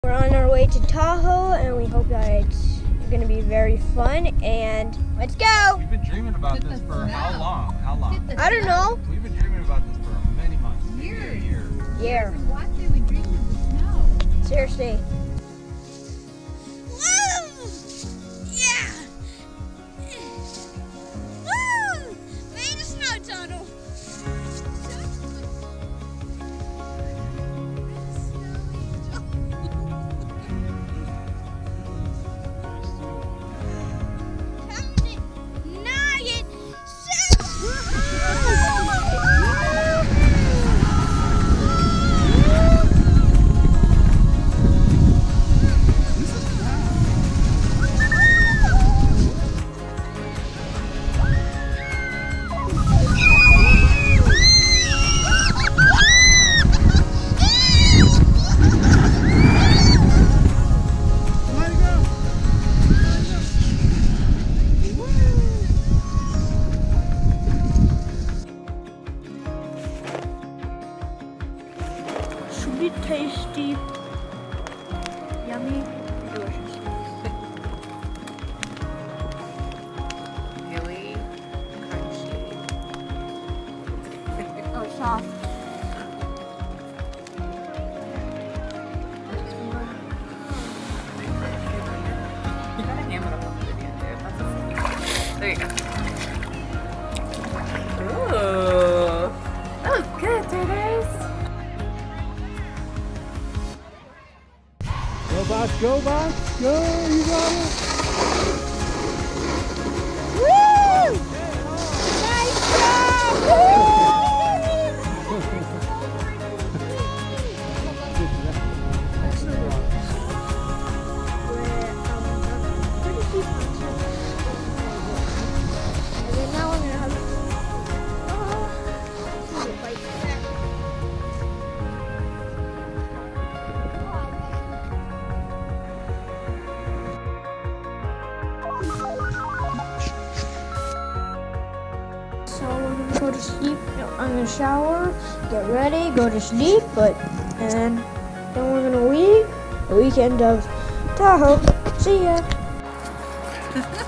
We're on our way to Tahoe, and we hope that it's going to be very fun. And let's go! We've been dreaming about this for how long? How long? I don't know. We've been dreaming about this for many months. Years. Maybe a year. Yeah. Why did we dream of the snow? Seriously. Woo! Yeah! Woo! Made a snow tunnel. Sweet, tasty, yummy, delicious. Gooey, crunchy. Oh, soft. You gotta ham it up on the video, dude. That's a There you go. Ooh. That was good, taters. Go, boss, go, boss, go, you got it. Woo! Nice job! Woo! So we're gonna go to sleep. I'm gonna shower, get ready, go to sleep, and then we're gonna leave the weekend of Tahoe. See ya.